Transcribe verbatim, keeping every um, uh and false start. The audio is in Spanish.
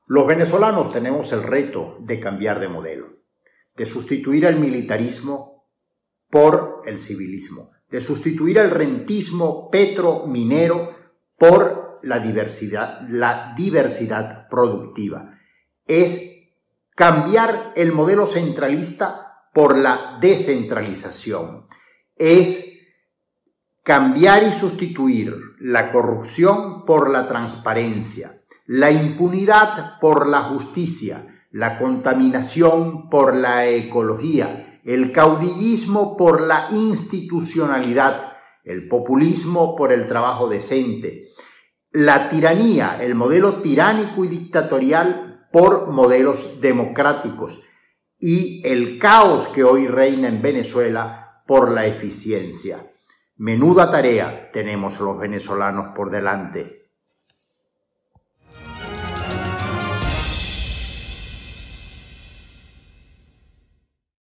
Los venezolanos tenemos el reto de cambiar de modelo, de sustituir el militarismo por el civilismo, de sustituir el rentismo petrominero por la diversidad, la diversidad productiva. Es cambiar el modelo centralista por la descentralización. Es cambiar y sustituir la corrupción por la transparencia, la impunidad por la justicia, la contaminación por la ecología, el caudillismo por la institucionalidad, el populismo por el trabajo decente, la tiranía, el modelo tiránico y dictatorial por modelos democráticos y el caos que hoy reina en Venezuela por la eficiencia. Menuda tarea tenemos los venezolanos por delante.